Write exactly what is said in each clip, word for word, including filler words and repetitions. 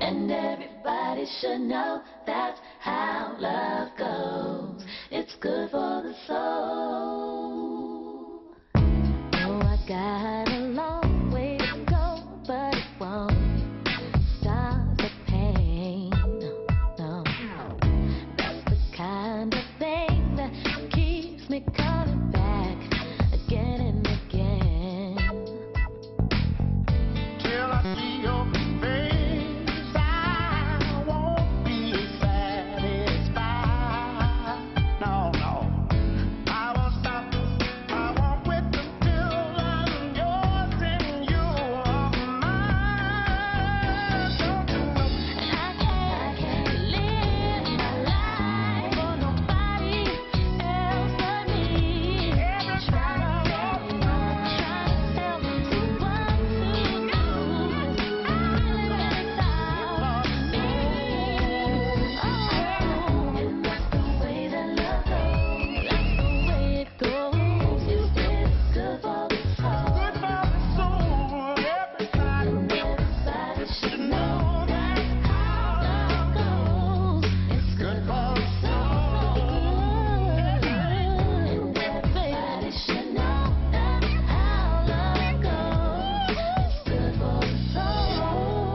And everybody should know that's how love goes. It's good for the soul. Oh, I got a long way to go, but it won't stop the pain. No, that's the kind of thing that keeps me coming back again and again. Till I see your face, I won't be satisfied. No, no, I won't stop. I won't quit until I'm yours and you are mine. Don't you know? I can't live my life for nobody else but me. Try to tell me what, try to tell me what to do. I live inside me. Oh, and that's the way that love goes. That's the way it goes. It's good for the soul. Good for the soul, everybody. Everybody should know that's how love goes. It's good for the soul. And everybody should know that's how love goes. It's good for the soul.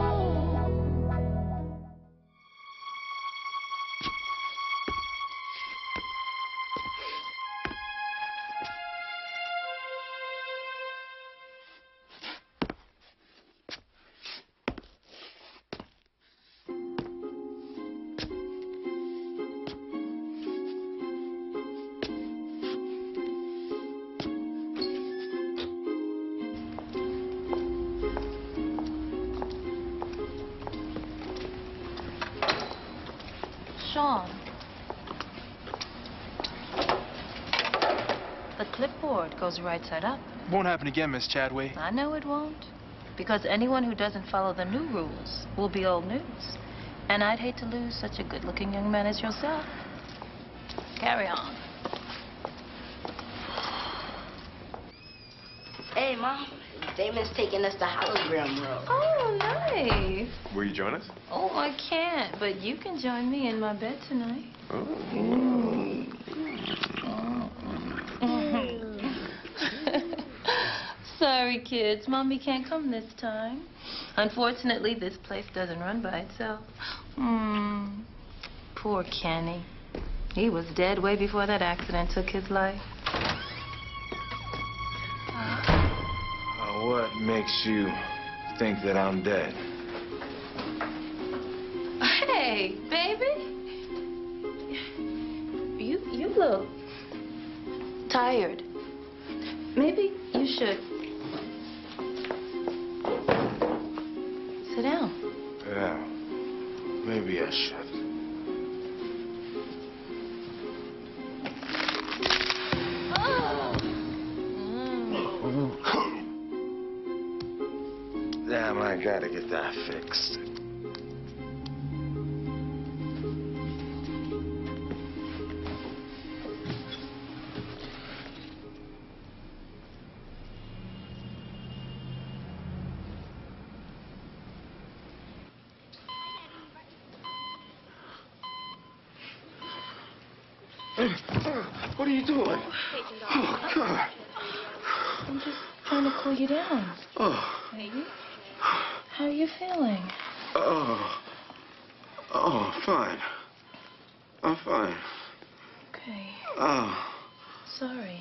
Sean, the clipboard goes right side up. Won't happen again, Miss Chadway. I know it won't, because anyone who doesn't follow the new rules will be old news. And I'd hate to lose such a good-looking young man as yourself. Carry on. Hey, Mom. Damon's taking us to Hologram Road. Oh, nice. Will you join us? Oh, I can't, but you can join me in my bed tonight. Sorry, kids. Mommy can't come this time. Unfortunately, this place doesn't run by itself. Hmm. Poor Kenny. He was dead way before that accident took his life. Uh, what makes you think that I'm dead? Hey, baby. You you look tired. Maybe you should sit down. Yeah, maybe I should. Damn, I gotta get that fixed. What are you doing? Oh, God. I'm just trying to cool you down. Oh. Baby, how are you feeling? Oh. Oh, fine. I'm fine. Okay. Oh. Sorry.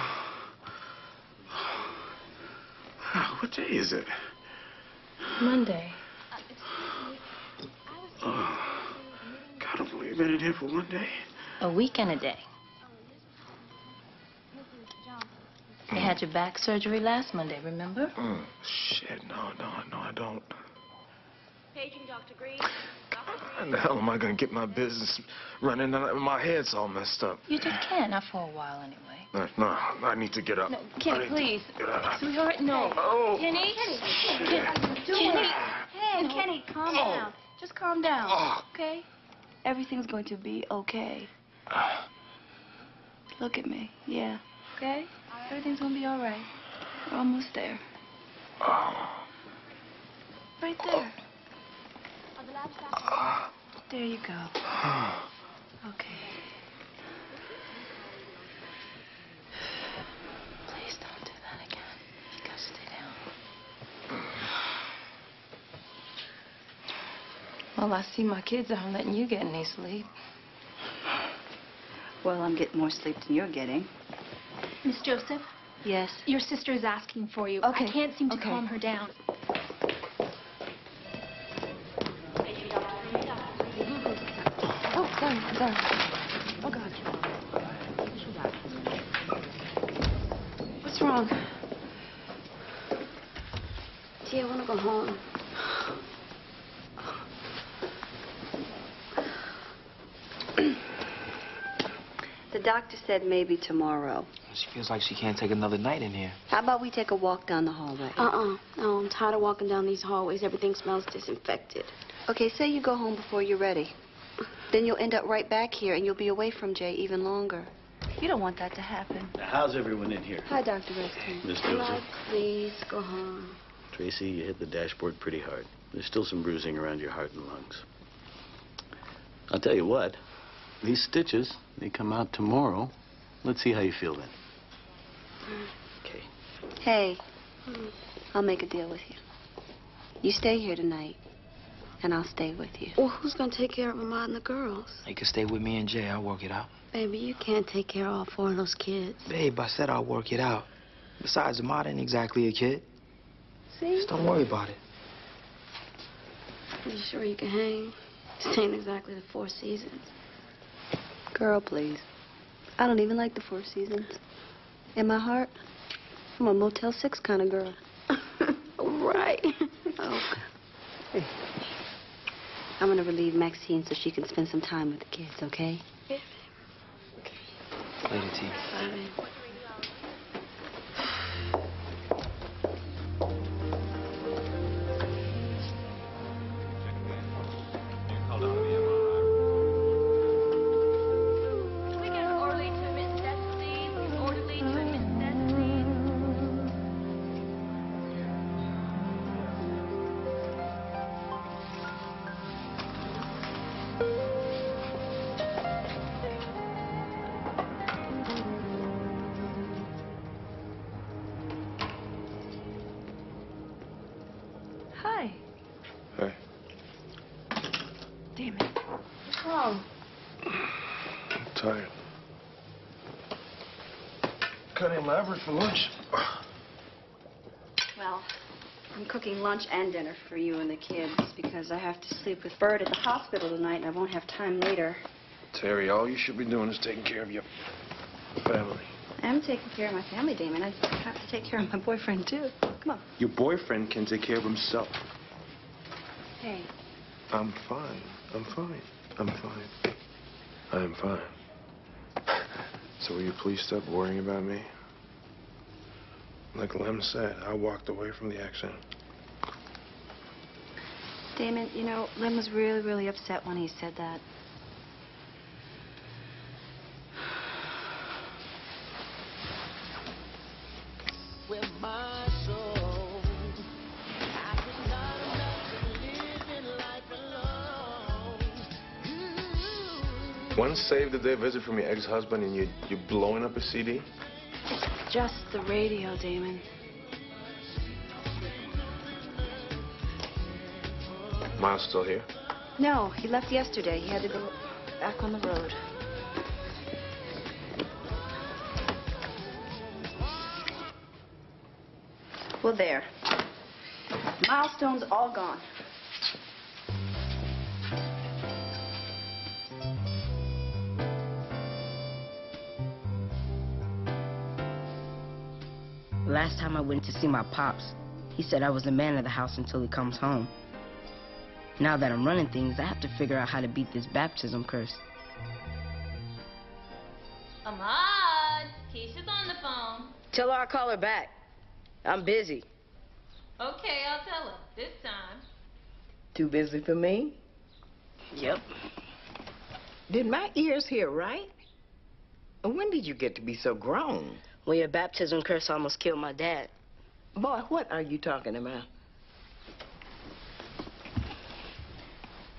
What day is it? Monday. Oh. God, I've only been in here for one day. A week and a day. You had your back surgery last Monday, remember? Mm, shit, no, no, no, I don't. Paging Doctor Green. How in the hell am I gonna get my business running? My head's all messed up. You just can't, not for a while anyway. No, no, I need to get up. No, I Kenny, need to please. get up. Sweetheart, no. Oh. Kenny? Kenny, Kenny, what are you doing? Kenny. Hey, No. Kenny, calm Oh. down. Just calm down, Oh. okay? Everything's going to be okay. Look at me. Yeah, okay? Everything's going to be all right. We're almost there. Oh. Right there. There you go. Okay. Please don't do that again. You gotta stay down. Well, I see my kids aren't letting you get any sleep. Well, I'm getting more sleep than you're getting. Miss Joseph, Yes. your sister is asking for you. Okay. I can't seem to Okay. calm her down. Oh, sorry, sorry. Oh, God. What's wrong? Gee, I want to go home. The doctor said maybe tomorrow. She feels like she can't take another night in here. How about we take a walk down the hallway? Uh-uh. No, I'm tired of walking down these hallways. Everything smells disinfected. Okay, say you go home before you're ready. Then you'll end up right back here, and you'll be away from Jay even longer. You don't want that to happen. Now, how's everyone in here? Hi, Doctor Redskins. Miss Love, Joseph. please go home. Tracy, you hit the dashboard pretty hard. There's still some bruising around your heart and lungs. I'll tell you what. These stitches, they come out tomorrow. Let's see how you feel then. Okay. Hey, I'll make a deal with you. You stay here tonight, and I'll stay with you. Well, who's going to take care of Mama and the girls? You can stay with me and Jay. I'll work it out. Baby, you can't take care of all four of those kids. Babe, I said I'll work it out. Besides, Ahmad ain't exactly a kid. See? Just don't worry about it. You sure you can hang? This ain't exactly the Four Seasons. Girl, please. I don't even like the Four Seasons. In my heart, I'm a Motel six kind of girl. Right. Oh, hey. I'm gonna relieve Maxine so she can spend some time with the kids, okay? Yeah. Later, T. Bye, baby. Can we get an orderly to admit death, please? Orderly to admit death, please. Hi. Hey. Damon. What's wrong? I'm tired. Got any elaborate for lunch? Well, I'm cooking lunch and dinner for you and the kids because I have to sleep with Bird at the hospital tonight and I won't have time later. Terry, all you should be doing is taking care of your family. I am taking care of my family, Damon. I have to take care of my boyfriend, too. Come on. Your boyfriend can take care of himself. Hey. I'm fine. I'm fine. I'm fine. I am fine. So will you please stop worrying about me? Like Lem said, I walked away from the accident. Damon, you know, Lem was really, really upset when he said that. With my soul, I think not enough to living life alone. One saved the day visit from your ex-husband and you, you're blowing up a C D? It's just the radio, Damon. Miles still here? No, he left yesterday. He had to go back on the road. Well, there. Milestone's all gone. Last time I went to see my pops, he said I was the man of the house until he comes home. Now that I'm running things, I have to figure out how to beat this baptism curse. Ahmad, Keisha's on the phone. Tell her I'll call her back. I'm busy. Okay, I'll tell her. This time. Too busy for me? Yep. Did my ears hear right? When did you get to be so grown? Well, your baptism curse almost killed my dad. Boy, what are you talking about?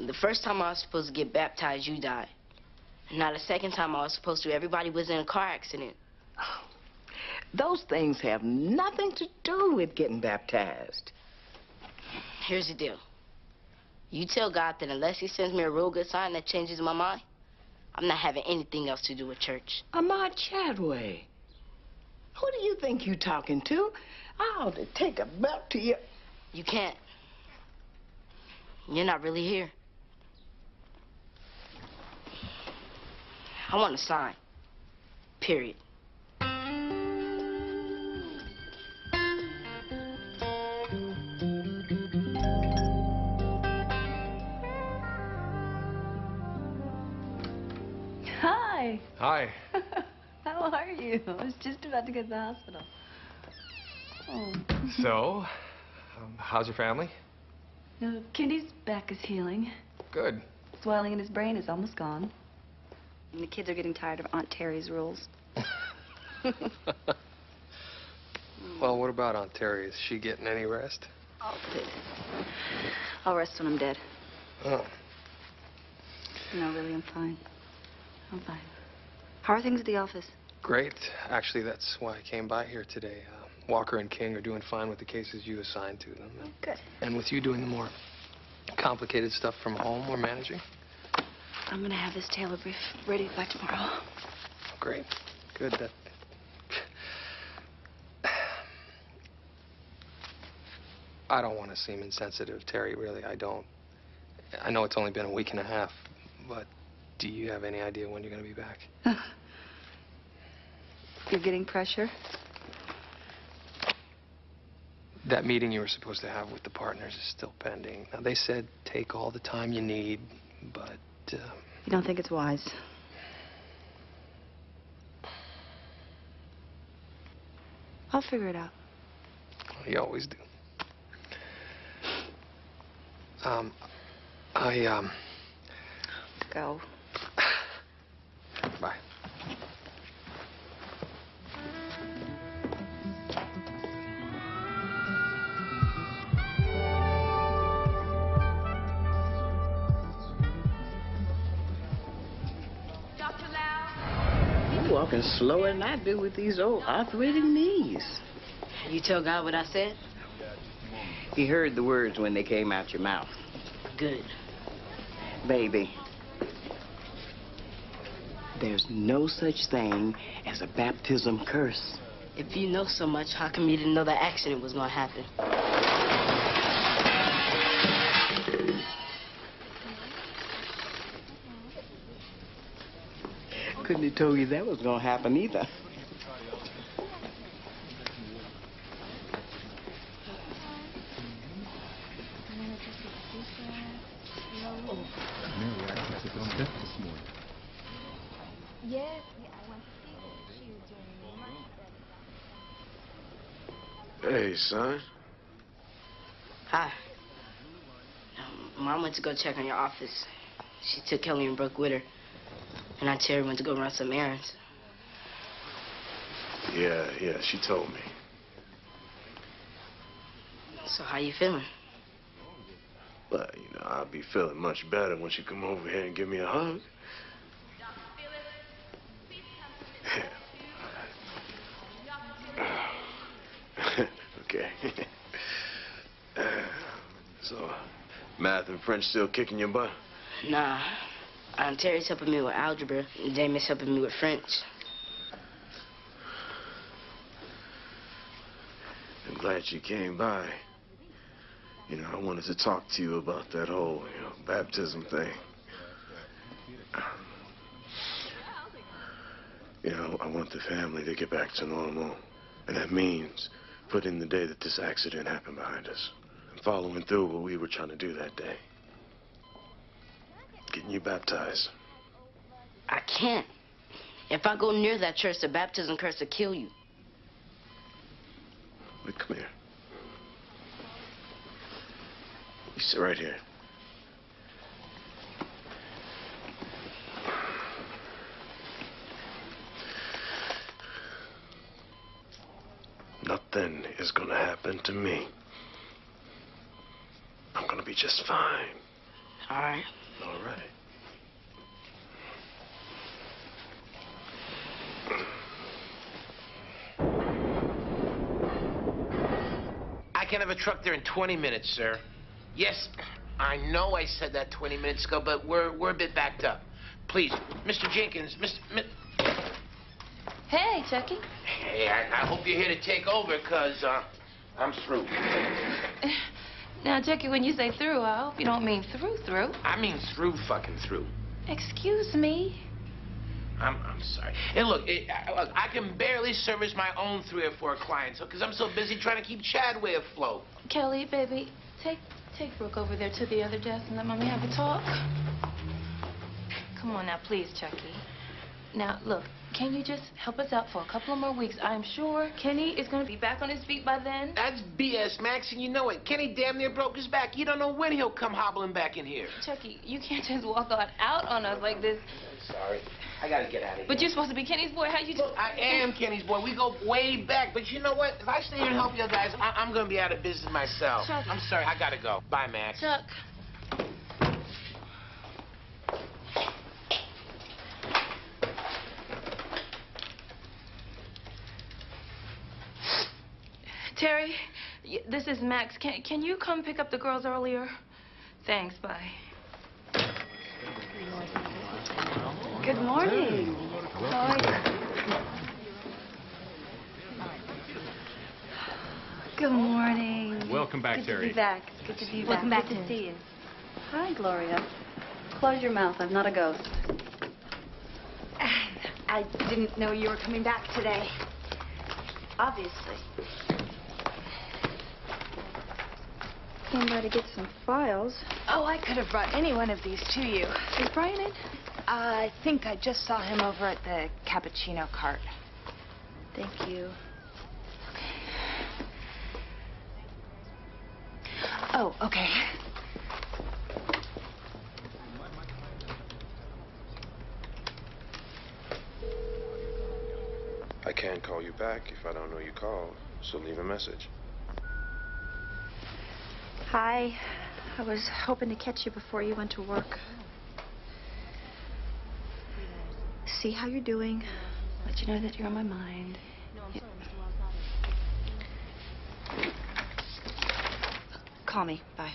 The first time I was supposed to get baptized, you died. And now the second time I was supposed to, everybody was in a car accident. Those things have nothing to do with getting baptized. Here's the deal. You tell God that unless he sends me a real good sign that changes my mind, I'm not having anything else to do with church. Ahmad Chadway, who do you think you're talking to? I ought to take a belt to you. You can't. You're not really here. I want a sign. Period. Hi. Hi. How are you? I was just about to go to the hospital. Oh. So, um, how's your family? No, Kenny's back is healing. Good. Swelling in his brain is almost gone. And the kids are getting tired of Aunt Teri's rules. Well, what about Aunt Teri? Is she getting any rest? Oh, good. I'll rest when I'm dead. Oh. No, really, I'm fine. I'm fine. How are things at the office? Great. Actually, that's why I came by here today. Uh, Walker and King are doing fine with the cases you assigned to them. Oh, good. And with you doing the more complicated stuff from home we're managing. I'm gonna have this Taylor brief ready by tomorrow. Great. Good. That... I don't want to seem insensitive, Teri, really. I don't. I know it's only been a week and a half, but do you have any idea when you're going to be back? You're getting pressure? That meeting you were supposed to have with the partners is still pending. Now, they said take all the time you need, but... Uh... You don't think it's wise? I'll figure it out. You always do. Um, I, um... Go. Bye. Doctor Lau? You're walking slower than I do with these old arthritic knees. You tell God what I said? He heard the words when they came out your mouth. Good. Baby, there's no such thing as a baptism curse. If you know so much, how come you didn't know that accident was gonna happen? Couldn't have told you that was gonna happen either. Yes, yeah, I went to see her. She is doing much better. Hey, son. Hi. Um, Mom went to go check on your office. She took Kelly and Brooke with her. And Aunt Teri went to go run some errands. Yeah, yeah, she told me. So how you feeling? Well, you know, I'll be feeling much better when she come over here and give me a hug. Okay. So, math and French still kicking your butt? Nah. Aunt Teri's helping me with algebra, and Damon's helping me with French. I'm glad you came by. You know, I wanted to talk to you about that whole, you know, baptism thing. You know, I want the family to get back to normal. And that means putting the day that this accident happened behind us. And following through what we were trying to do that day. Getting you baptized. I can't. If I go near that church, the baptism curse will kill you. Wait, come here. You sit right here. Nothing is gonna happen to me. I'm gonna be just fine. All right. All right. I can have a truck there in twenty minutes, sir. Yes, I know I said that twenty minutes ago, but we're we're a bit backed up. Please, Mister Jenkins, Mister Mi Hey, Chucky. Hey, I, I hope you're here to take over, because uh, I'm through. Now, Chucky, when you say through, I hope you don't mean through, through. I mean through fucking through. Excuse me? I'm, I'm sorry. Hey, look, it, I, look, I can barely service my own three or four clients because I'm so busy trying to keep Chadway afloat. Kelly, baby, take take Brooke over there to the other desk and let Mommy have a talk. Come on now, please, Chucky. Now, look, can you just help us out for a couple of more weeks? I'm sure Kenny is going to be back on his feet by then. That's B S, Maxine. You know it. Kenny damn near broke his back. You don't know when he'll come hobbling back in here. Chucky, you can't just walk on out on us like this. I'm sorry. I gotta get out of here. But you're supposed to be Kenny's boy. How you just... Look, I am Kenny's boy. We go way back. But you know what? If I stay here and help you guys, I I'm gonna be out of business myself. Chuck. I'm sorry. I gotta go. Bye, Max. Chuck. Teri, y- this is Max. Can, can you come pick up the girls earlier? Thanks, bye. Good morning. How are you? Good morning. Welcome back, Good Teri. to be back. Good to be back. Welcome back, Good to Teri. see you. Hi, Gloria. Close your mouth. I'm not a ghost. I didn't know you were coming back today. Obviously. Came by to get some files. Oh, I could have brought any one of these to you. Is Brian in? I think I just saw him over at the cappuccino cart. Thank you. Oh, okay. I can't call you back if I don't know you called, so leave a message. Hi. I was hoping to catch you before you went to work. See how you're doing. Let you know that you're on my mind. Yeah. Call me. Bye.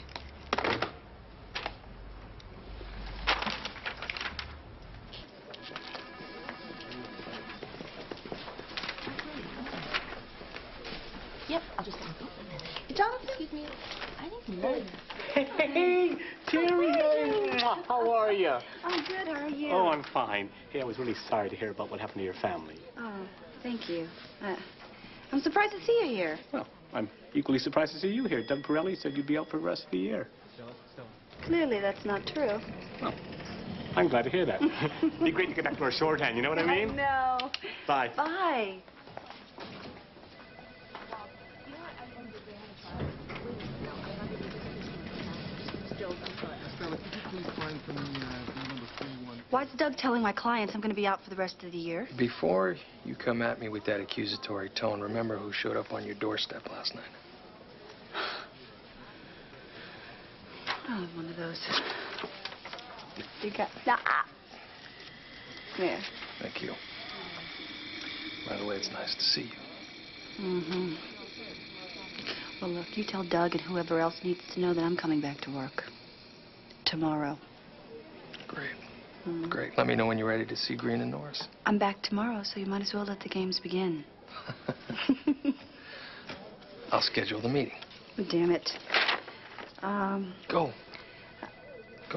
Yep, I'll just... Jonathan? Excuse me. I need some lawyer. Hey, Teri, how are you? I'm good. How are you? Oh, I'm fine. Hey, I was really sorry to hear about what happened to your family. Oh, thank you. Uh, I'm surprised to see you here. Well, I'm equally surprised to see you here. Doug Pirelli said you'd be out for the rest of the year. Clearly, that's not true. Well, I'm glad to hear that. It'd be great to get back to our shorthand, you know what I mean? No. Bye. Bye. Why's Doug telling my clients I'm going to be out for the rest of the year? Before you come at me with that accusatory tone, remember who showed up on your doorstep last night. Oh, one of those. You got... Ah. There. Thank you. By the way, it's nice to see you. Mm-hmm. Well, look, you tell Doug and whoever else needs to know that I'm coming back to work. Tomorrow. Great. Mm. Great. Let me know when you're ready to see Green and Norris. I'm back tomorrow, so you might as well let the games begin. I'll schedule the meeting. Damn it. Um... Go. Go.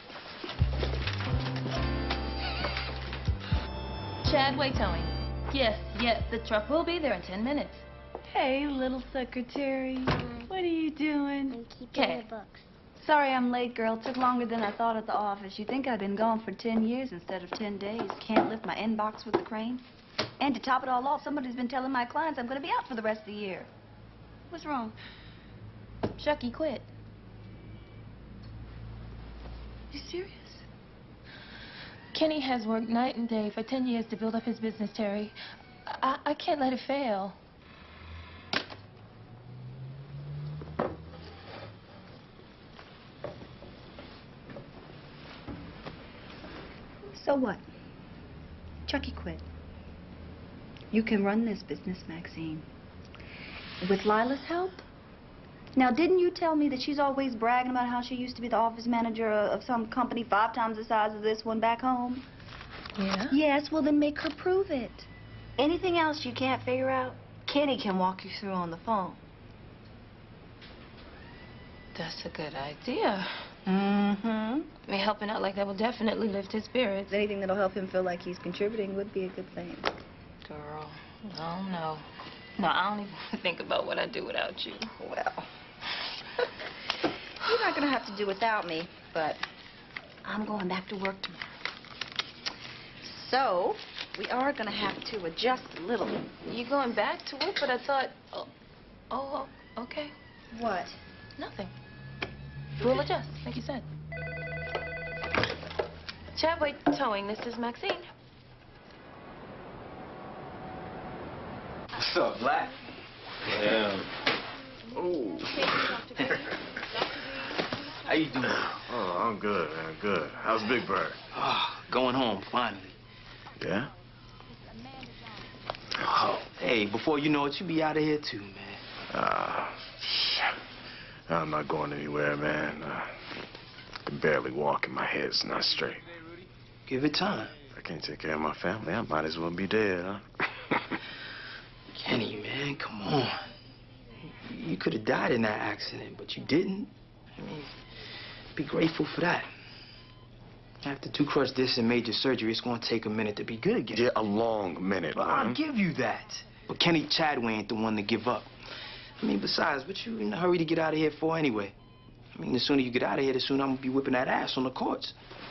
Chadway Towing. Yes, yes, the truck will be there in ten minutes. Hey, little secretary. What are you doing? I'm keeping Okay. the books. Sorry I'm late, girl. It took longer than I thought at the office. You'd think I'd been gone for ten years instead of ten days. Can't lift my inbox with the crane. And to top it all off, somebody's been telling my clients I'm going to be out for the rest of the year. What's wrong? Chucky quit. You serious? Kenny has worked night and day for ten years to build up his business, Teri. I, I can't let it fail. So what? Chucky quit. You can run this business, Maxine. With Lila's help? Now, didn't you tell me that she's always bragging about how she used to be the office manager of some company five times the size of this one back home? Yeah? Yes, well then make her prove it. Anything else you can't figure out, Kenny can walk you through on the phone. That's a good idea. Mm-hmm. I mean, helping out like that will definitely lift his spirits. Anything that'll help him feel like he's contributing would be a good thing. Girl, I don't know. No, I don't even think about what I'd do without you. Well, you're not gonna have to do without me, but I'm going back to work tomorrow. So, we are gonna have to adjust a little. You going back to work? But I thought, oh, oh, okay. What? Nothing. We'll adjust, like you said. Chadway Towing, this is Maxine. What's up, Black? Yeah. Oh. How you doing? Oh, I'm good, man. Good. How's Big Bird? Oh, going home, finally. Yeah? Oh, hey, before you know it, you be out of here too, man. Ah, uh, I'm not going anywhere, man. Uh, I can barely walk and my head's not straight. Give it time. If I can't take care of my family, I might as well be dead, huh? Kenny, man, come on. You could have died in that accident, but you didn't. I mean, be grateful for that. After two crushed discs and major surgery, it's going to take a minute to be good again. Yeah, a long minute, Well, man. I'll give you that. But Kenny Chadway ain't the one to give up. I mean, besides, what you in a hurry to get out of here for anyway? I mean, the sooner you get out of here, the sooner I'm going to be whipping that ass on the courts.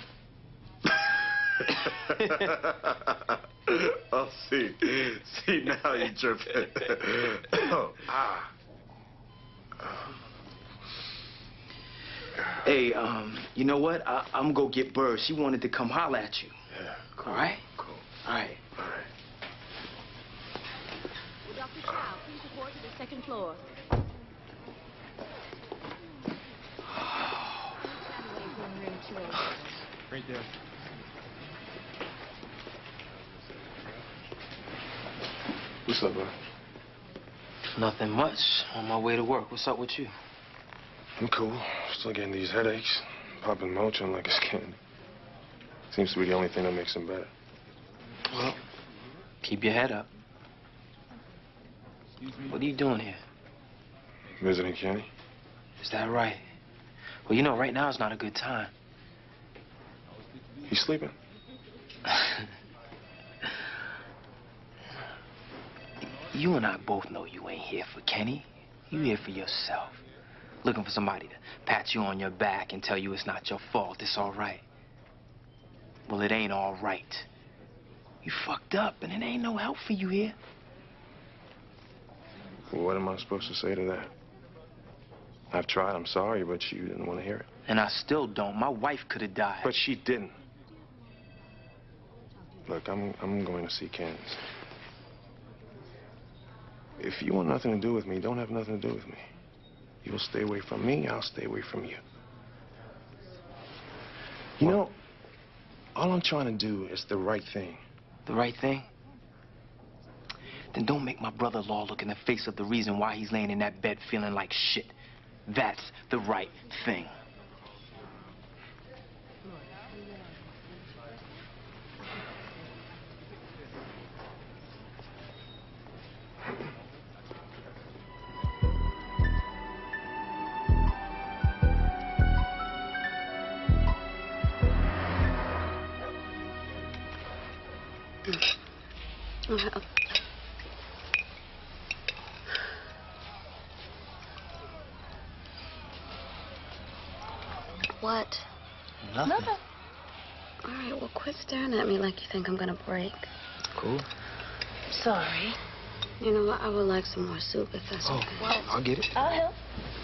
Oh, see. See, now you're tripping. Oh, ah. Hey, um, you know what? I, I'm gonna go get Bird. She wanted to come holler at you. Yeah, cool. All right? Cool. All right. All right. Doctor Chow, please report to the second floor. Right there. What's up, bro? Nothing much. On my way to work. What's up with you? I'm cool. Still getting these headaches. Popping Motrin like it's candy. Seems to be the only thing that makes them better. Well, keep your head up. What are you doing here? Visiting Kenny? Is that right? Well, you know, right now is not a good time. He's sleeping. You and I both know you ain't here for Kenny. You here for yourself. Looking for somebody to pat you on your back and tell you it's not your fault, it's all right. Well, it ain't all right. You fucked up, and it ain't no help for you here. Well, what am I supposed to say to that? I've tried, I'm sorry, but you didn't want to hear it. And I still don't. My wife could have died. But she didn't. Look, I'm, I'm going to see Candace. If you want nothing to do with me, don't have nothing to do with me. You'll stay away from me, I'll stay away from you. You know, all I'm trying to do is the right thing. The right thing? Then don't make my brother-in-law look in the face of the reason why he's laying in that bed feeling like shit. That's the right thing. Well, what? Nothing. Nothing. All right, well, quit staring at me like you think I'm gonna break. Cool. Sorry. You know what? I would like some more soup if that's Oh, okay. well, I'll get it. I'll help.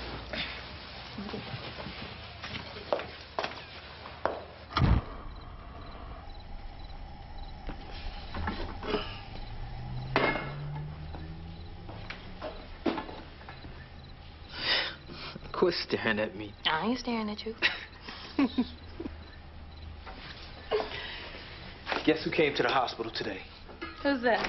Quit staring at me. I ain't staring at you. Guess who came to the hospital today? Who's that?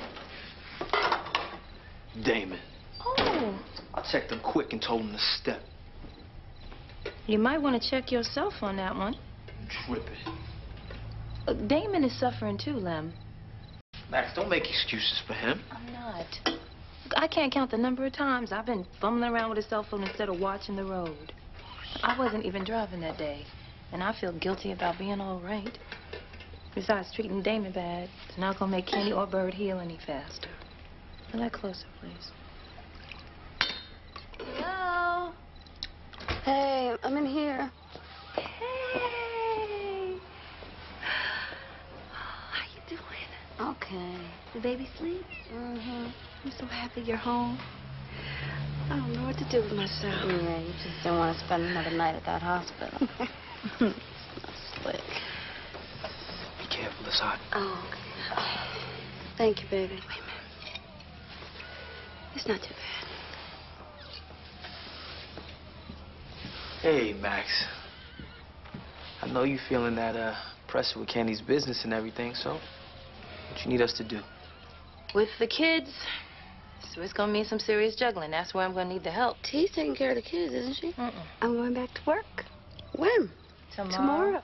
Damon. Oh. I checked him quick and told him to step. You might want to check yourself on that one. Tripping. Uh, Damon is suffering too, Lem. Max, don't make excuses for him. I'm not. Look, I can't count the number of times I've been fumbling around with a cell phone instead of watching the road. I wasn't even driving that day, and I feel guilty about being all right. Besides, treating Damon bad is not going to make Kenny or Bird heal any faster. A little closer, please. Hello? Hey, I'm in here. Hey. How you doing? Okay. The baby sleep? Mm-hmm. I'm so happy you're home. I don't know what to do with myself. Yeah, you just don't want to spend another night at that hospital. Slick. Be careful, it's hot. Oh, okay. Thank you, baby. Wait a minute. It's not too bad. Hey, Max. I know you feeling that uh, pressure with Kenny's business and everything, so what you need us to do? With the kids, so it's going to mean some serious juggling. That's where I'm going to need the help. T's taking care of the kids, isn't she? Mm-mm. I'm going back to work. When? Tomorrow. Tomorrow.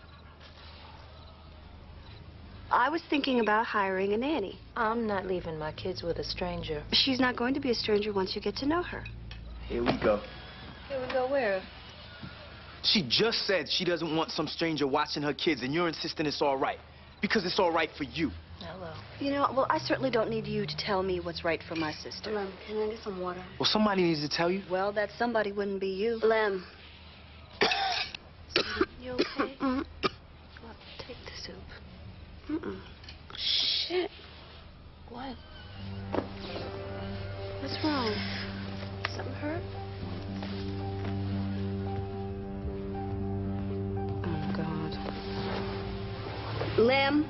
I was thinking about hiring a nanny. I'm not leaving my kids with a stranger. She's not going to be a stranger once you get to know her. Here we go. Here we go where? She just said she doesn't want some stranger watching her kids, and you're insisting it's all right. Because it's all right for you. Hello. You know, well, I certainly don't need you to tell me what's right for my sister. Lem, can I get some water? Well, somebody needs to tell you. Well, that somebody wouldn't be you. Lem. You okay? Mm-hmm. Well, take the soup. Mm-mm. Shit. What? What's wrong? Something hurt? Oh, God. Lem.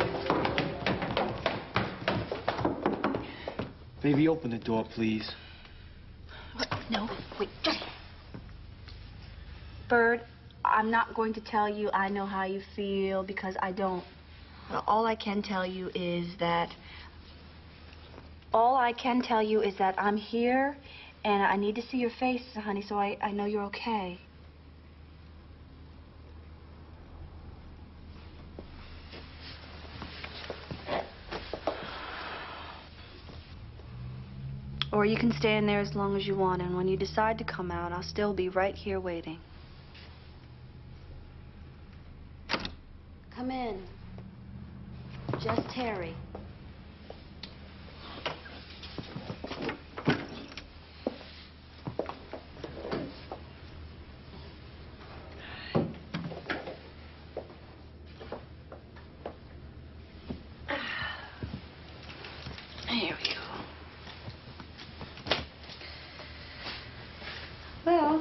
Baby, open the door, please. No, wait. Bird, I'm not going to tell you I know how you feel because I don't. Well, all I can tell you is that all I can tell you is that I'm here and I need to see your face, honey, so I, I know you're okay. Or you can stay in there as long as you want, and when you decide to come out, I'll still be right here waiting. Come in. Just Teri. There we go. Well,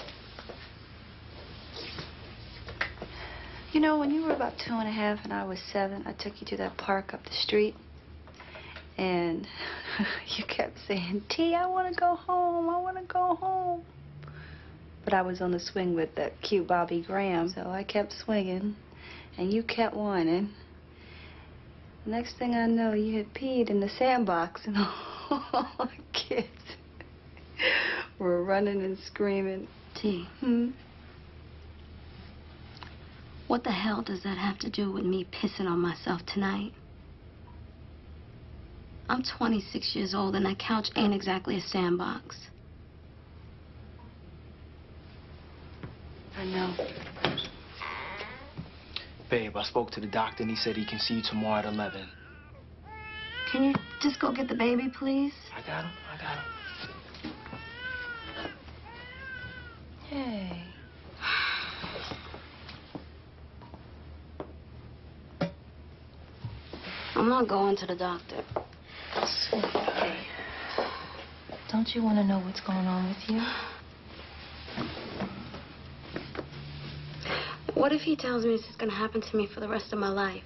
you know, when you were about two and a half and I was seven, I took you to that park up the street. And you kept saying, T, I want to go home. I want to go home. But I was on the swing with that cute Bobby Graham, so I kept swinging. And you kept whining. Next thing I know, you had peed in the sandbox, and all the kids were running and screaming. T. Hmm? What the hell does that have to do with me pissing on myself tonight? I'm twenty-six years old and that couch ain't exactly a sandbox. I know. Babe, I spoke to the doctor and he said he can see you tomorrow at eleven. Can you just go get the baby, please? I got him. I got him. Hey. I'm not going to the doctor. Hey. Don't you want to know what's going on with you? What if he tells me this is going to happen to me for the rest of my life?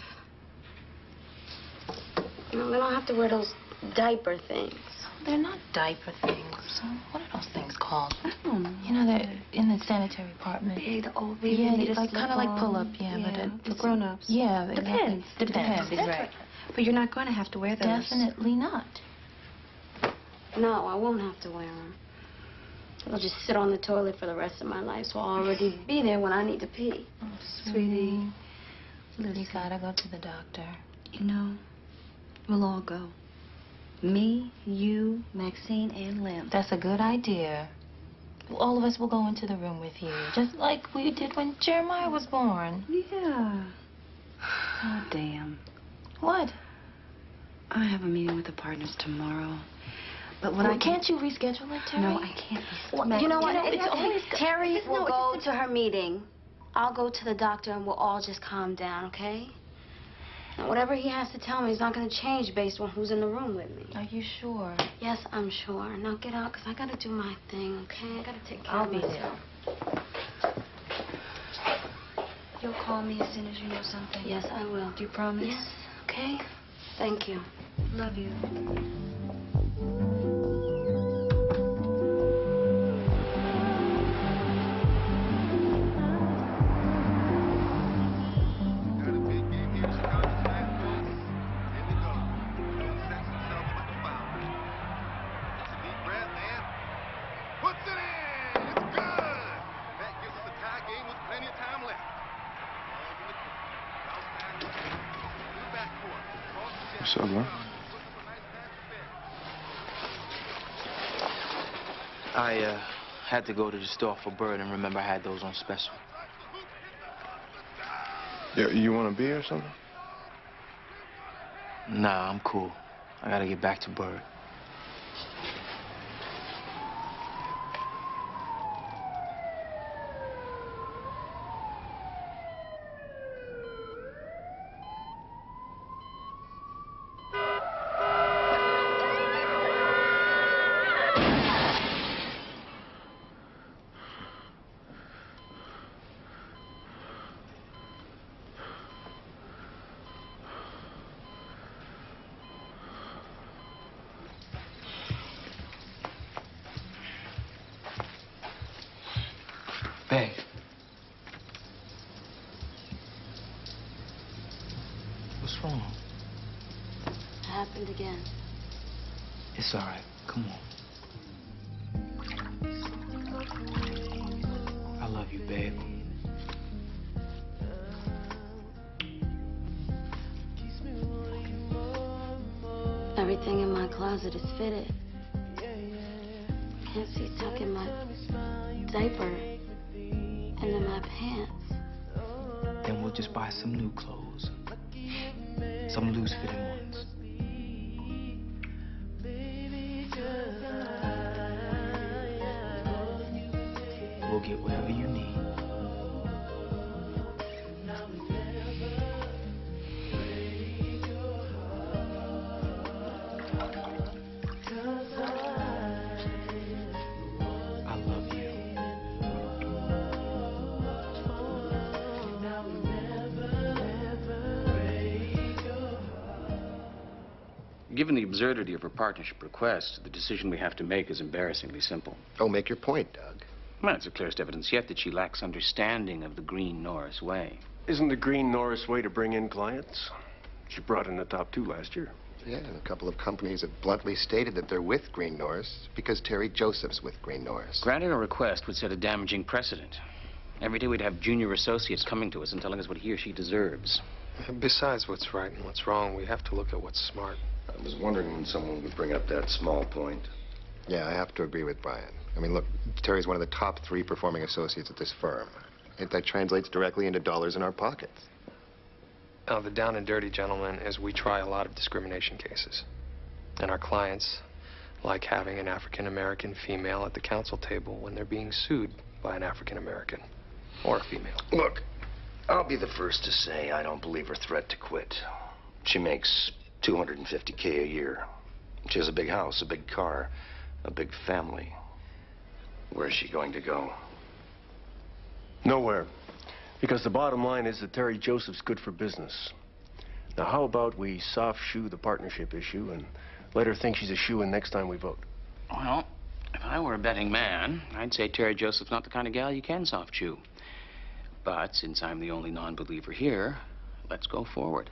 You know, we don't have to wear those diaper things. They're not diaper things. some, what are those things called? I don't know. You know, they're in the sanitary department. Yeah, the old baby. Yeah, they it's like just kind of slip like pull up, on. yeah, yeah, but it, for it's grown-ups. Yeah, exactly. Depends. Depends, Depends. right. But you're not going to have to wear those. Definitely not. No, I won't have to wear them. I'll just sit on the toilet for the rest of my life, so I'll already be there when I need to pee. Oh, Sweetie, listen. You gotta go to the doctor. You know, we'll all go. Me, you, Maxine, and Lim. That's a good idea. All of us will go into the room with you, just like we did when Jeremiah was born. Yeah. Oh, damn. What? I have a meeting with the partners tomorrow. But what Well, I can't you reschedule it, Terry? No, I can't reschedule. Well, you know what? it's always Terry it's- will no, go it's- to her meeting. I'll go to the doctor, and we'll all just calm down, okay? And whatever he has to tell me is not going to change based on who's in the room with me. Are you sure? Yes, I'm sure. Now get out, because I got to do my thing, okay? I got to take care I'll of be myself. You'll call me as soon as you know something. Yes, I will. Do you promise? Yes. Okay? Thank you. Love you. What's up, man? I, uh, had to go to the store for Bird and remember I had those on special. Yeah, you want a beer or something? Nah, I'm cool. I gotta get back to Bird. Babe. What's wrong? It happened again. It's all right. Come on. I love you, babe. Everything in my closet is fitted. Can't see tucking my diaper into my pants. Then we'll just buy some new clothes. Some loose-fitting ones. We'll get whatever you need. I love you. Given the absurdity of her partnership request, the decision we have to make is embarrassingly simple. Oh, make your point, Doug. Well, it's the clearest evidence yet that she lacks understanding of the Green Norris way. Isn't the Green Norris way to bring in clients? She brought in the top two last year. Yeah, and a couple of companies have bluntly stated that they're with Green Norris because Teri Joseph's with Green Norris. Granting a request would set a damaging precedent. Every day we'd have junior associates coming to us and telling us what he or she deserves. Besides what's right and what's wrong, we have to look at what's smart. I was wondering when someone would bring up that small point. Yeah, I have to agree with Brian. I mean, look, Terry's one of the top three performing associates at this firm. It, that translates directly into dollars in our pockets. Now, the down and dirty, gentlemen, is we try a lot of discrimination cases. And our clients like having an African-American female at the counsel table when they're being sued by an African-American or a female. Look, I'll be the first to say I don't believe her threat to quit. She makes two hundred fifty K a year. She has a big house, a big car, a big family. Where's she going to go? Nowhere. Because the bottom line is that Teri Joseph's good for business. Now, how about we soft shoe the partnership issue and let her think she's a shoo-in next time we vote? Well, if I were a betting man, I'd say Teri Joseph's not the kind of gal you can soft chew. But since I'm the only non-believer here, let's go forward.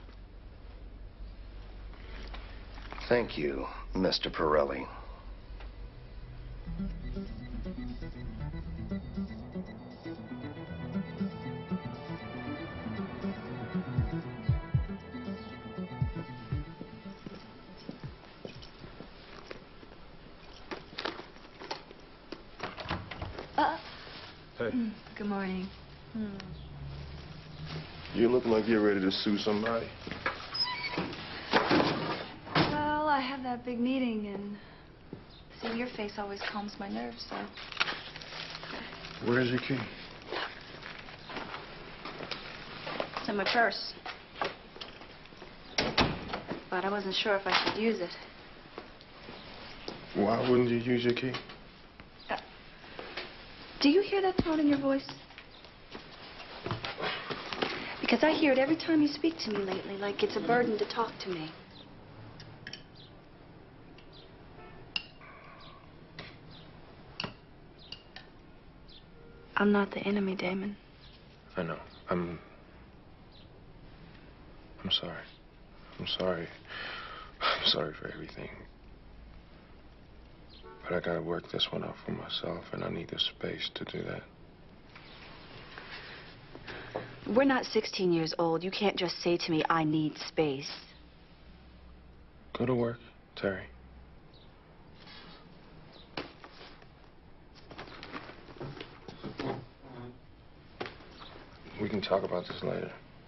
Thank you, Mister Pirelli. Uh, Hey, good morning. Hmm. you look like you're ready to sue somebody. Well, I have that big meeting, and seeing your face always calms my nerves, so. Where's your key? It's in my purse. But I wasn't sure if I should use it. Why wouldn't you use your key? Uh, do you hear that tone in your voice? Because I hear it every time you speak to me lately, like it's a burden to talk to me. I'm not the enemy, Damon. I know. I'm... I'm sorry. I'm sorry. I'm sorry for everything. But I gotta work this one out for myself, and I need the space to do that. We're not sixteen years old. You can't just say to me, I need space. Go to work, Teri. We can talk about this later.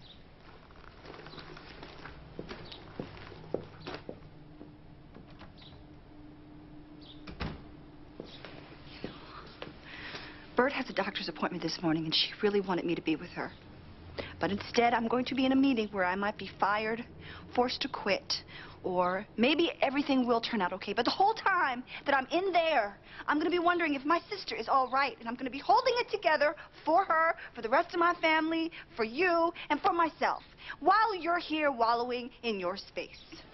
Bert has a doctor's appointment this morning, and she really wanted me to be with her. But instead, I'm going to be in a meeting where I might be fired, forced to quit, or maybe everything will turn out okay. But the whole time that I'm in there, I'm going to be wondering if my sister is all right, and I'm going to be holding it together for her, for the rest of my family, for you, and for myself, while you're here wallowing in your space.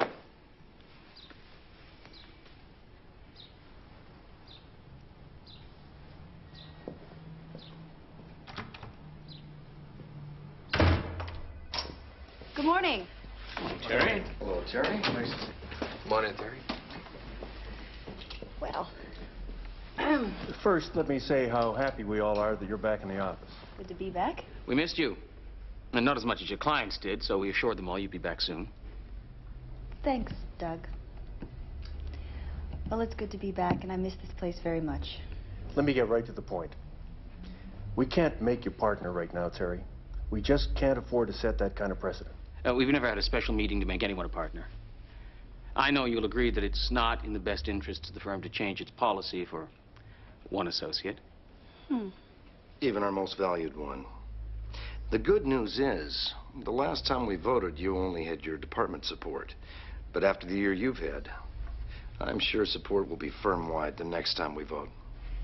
Good morning. Teri? Hello, Teri. Nice to see you. Come on in, Teri. Well, First, let me say how happy we all are that you're back in the office. good to be back. We missed you. And not as much as your clients did, so we assured them all you'd be back soon. Thanks, Doug. Well, it's good to be back, and I miss this place very much. Let me get right to the point. We can't make you partner right now, Teri. We just can't afford to set that kind of precedent. Uh, we've never had a special meeting to make anyone a partner. I know you'll agree that it's not in the best interest of the firm to change its policy for one associate. Hmm. Even our most valued one. The good news is, the last time we voted, you only had your department support. But after the year you've had, I'm sure support will be firm-wide the next time we vote.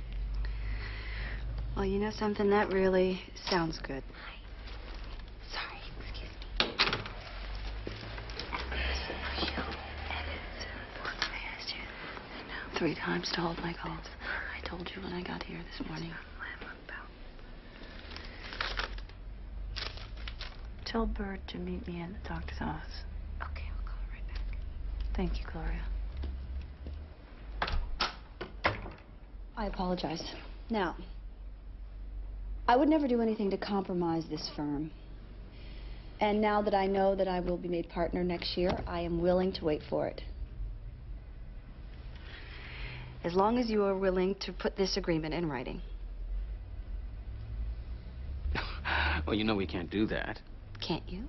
Well, you know something? That really sounds good. Three times to hold my calls. I told you when I got here this morning. Tell Bert to meet me in the doctor's office. Okay, I'll call her right back. Thank you, Gloria. I apologize. Now, I would never do anything to compromise this firm. And now that I know that I will be made partner next year, I am willing to wait for it. As long as you are willing to put this agreement in writing. Well, you know we can't do that. Can't you?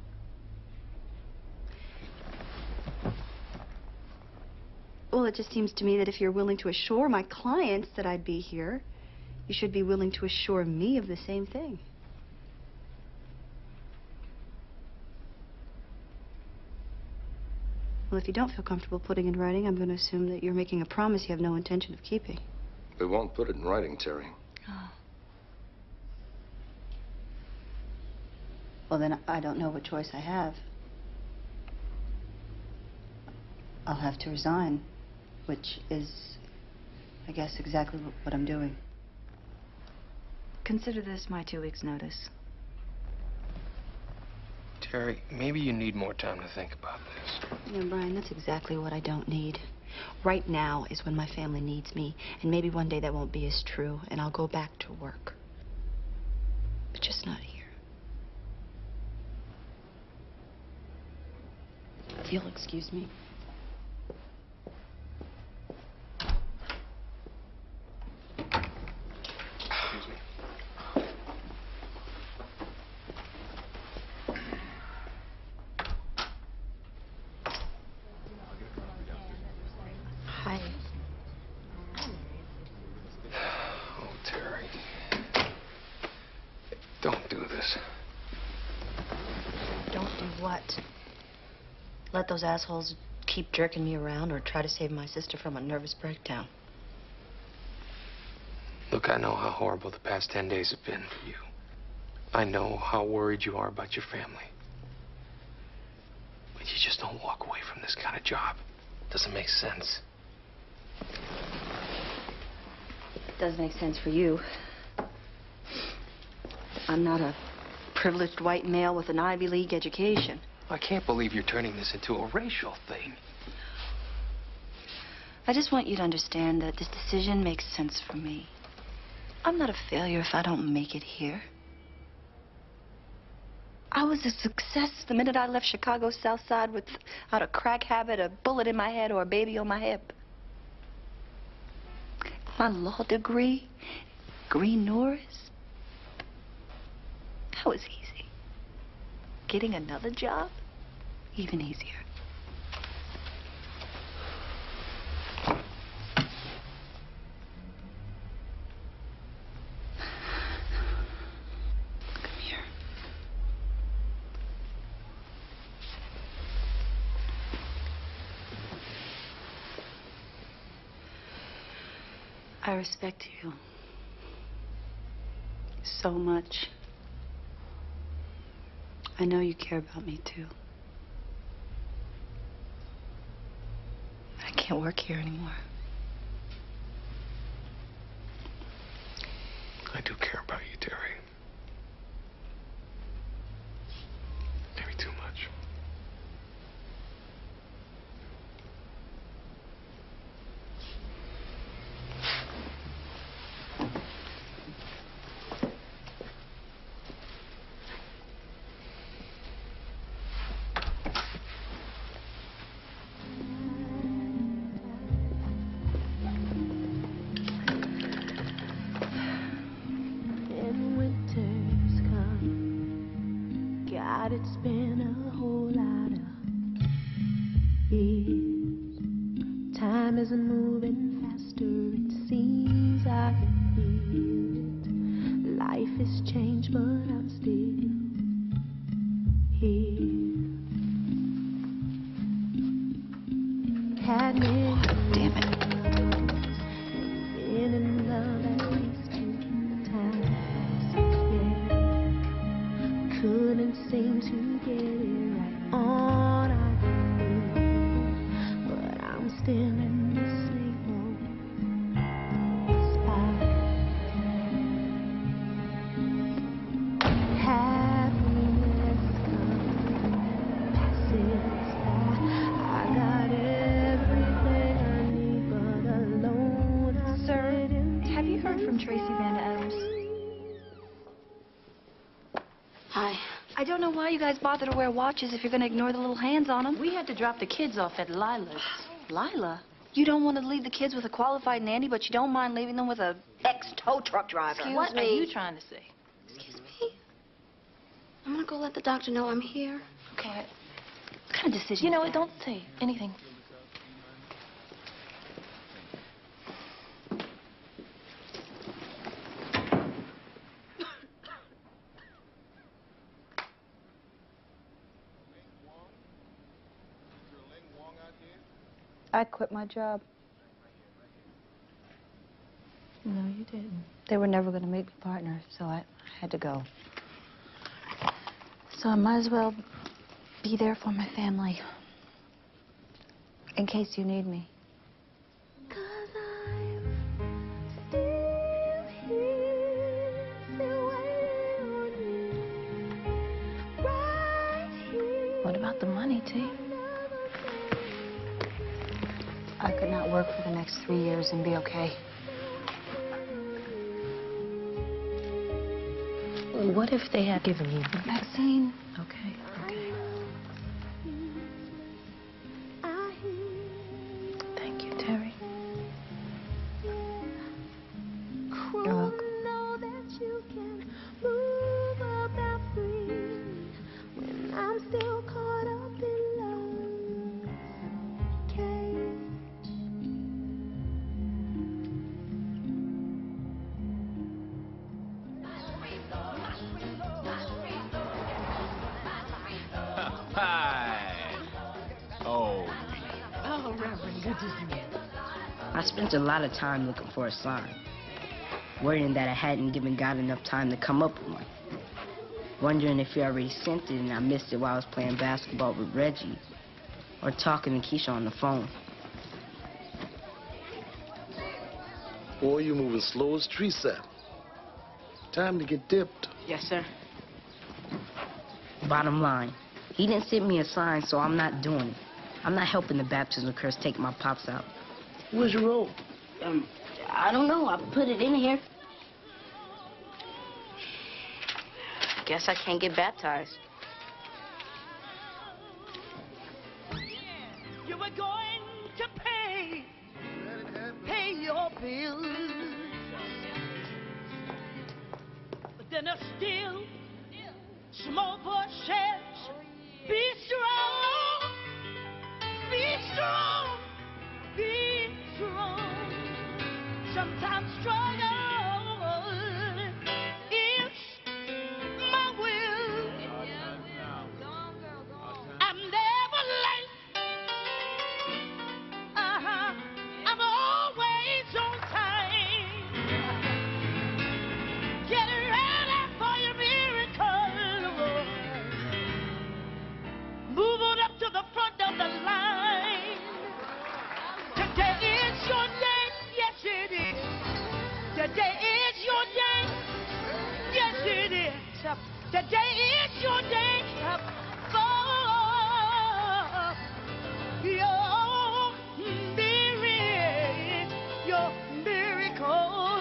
Well, it just seems to me that if you're willing to assure my clients that I'd be here, you should be willing to assure me of the same thing. Well, if you don't feel comfortable putting in writing, I'm going to assume that you're making a promise you have no intention of keeping. We won't put it in writing, Teri. Oh. Well, then I don't know what choice I have. I'll have to resign, which is I guess, exactly wh- what I'm doing. Consider this my two weeks' notice. Teri, maybe you need more time to think about this. You know, Brian, that's exactly what I don't need. Right now is when my family needs me, and maybe one day that won't be as true, and I'll go back to work. But just not here. If you'll excuse me. Excuse me. Hi. Oh, Teri. Don't do this. Don't do what? Let those assholes keep jerking me around or try to save my sister from a nervous breakdown. Look, I know how horrible the past ten days have been for you. I know how worried you are about your family. But you just don't walk away from this kind of job. Doesn't make sense. It does make sense for you. I'm not a privileged white male with an Ivy League education. I can't believe you're turning this into a racial thing. I just want you to understand that this decision makes sense for me. I'm not a failure if I don't make it here. I was a success the minute I left Chicago's South Side without a crack habit, a bullet in my head, or a baby on my hip. My law degree, Green Norris, that was easy. Getting another job, even easier. Come here. I respect you so much. I know you care about me, too. I can't work here anymore. I do care about you, Teri. Maybe too much. And winter's come. God, it's been a whole lot of years. Time is moving faster, it seems I can feel it. Life has changed, but I'm still here. Had me. Damn it. Been in love at least two times, yeah. Couldn't seem to get it right on our own, but I'm still in the same old spot. Happiness comes, passes by. I got everything I need, but alone I Sir, have you heard from Tracy Van Adams? Hi. I don't know why you guys bother to wear watches if you're going to ignore the little hands on them. We had to drop the kids off at Lila's. Lila? You don't want to leave the kids with a qualified nanny, but you don't mind leaving them with a ex-tow truck driver. Excuse What me. are you trying to say? Excuse me? I'm gonna go let the doctor know I'm here. Okay. What kind of decision You know is what? that? Don't say anything. I quit my job. No, you didn't. They were never going to make me partner, so I, I had to go. So I might as well be there for my family. In case you need me. 'Cause I've What about the money, T? I could not work for the next three years and be okay. What if they had given you? Maxine. Okay, okay. Thank you, Teri. You're welcome. I'm still caught up in love. Hi. Oh. Oh, Reverend, good to see you. I spent a lot of time looking for a sign, worrying that I hadn't given God enough time to come up with one. Wondering if he already sent it and I missed it while I was playing basketball with Reggie or talking to Keisha on the phone. Boy, you moving slow as tree sap. Time to get dipped. Yes, sir. Bottom line, he didn't send me a sign, so I'm not doing it. I'm not helping the baptism curse take my pops out. Where's your robe? Um, I don't know. I put it in here. Guess I can't get baptized. You were going to pay, pay your bills. But then a still, small voice says, be strong, be strong, be strong. Sometimes struggle is my will. I'm never late. Uh-huh. I'm always on time. Get ready for your miracle. Move on up to the front of the line. Today is your day. Yes, it is. Today is your day. Yes, it is. Today is your day for your miracle. Your miracle.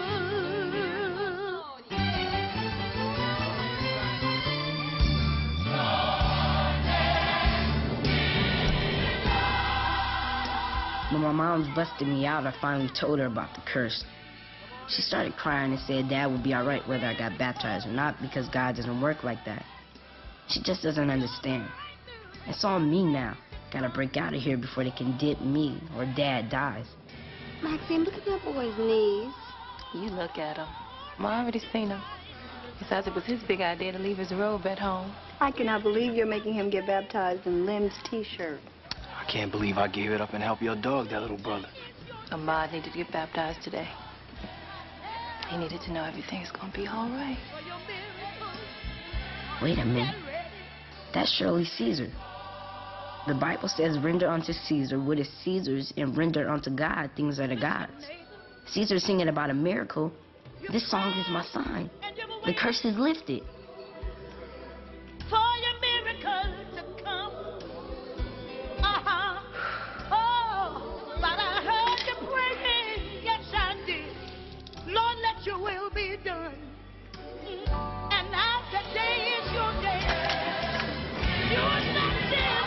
When my mom's busted me out, I finally told her about the curse. She started crying and said Dad would be all right whether I got baptized or not because God doesn't work like that. She just doesn't understand. It's on me now. Gotta break out of here before they can dip me or Dad dies. Maxine, look at that boy's knees. You look at him. Well, I already seen him. Besides, it was his big idea to leave his robe at home. I cannot believe you're making him get baptized in Lim's T-shirt. I can't believe I gave it up and helped your dog, that little brother. Ahmad needed to get baptized today. He needed to know everything's gonna be all right. Wait a minute. That's surely Caesar. The Bible says, render unto Caesar what is Caesar's and render unto God things that are God's. Caesar's singing about a miracle. This song is my sign. The curse is lifted. For your miracle to come. Uh-huh. Oh, but I heard you praying. Yes, I did. Lord, let your will be done. And now today is your day. You are not dead.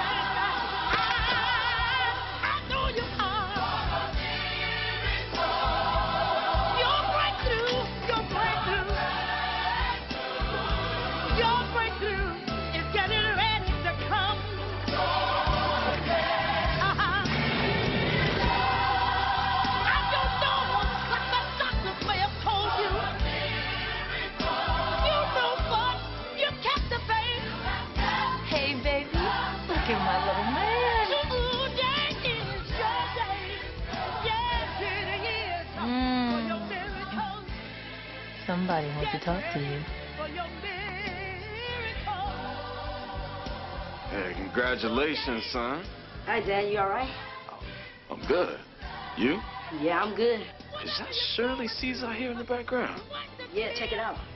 I know you are. Your breakthrough, your breakthrough, your breakthrough is getting ready to come. Uh-huh. I don't know what the doctors may have told you. You know what? You kept the faith. Hey, baby, look at my little man. Today is your day. Yes, it is. For your Mm. miracle, Somebody wants to talk to you. for your miracle. Hey, congratulations, son. Hi, Dad. You all right? I'm good. You? Yeah, I'm good. Is that Shirley Caesar here in the background? Yeah, check it out.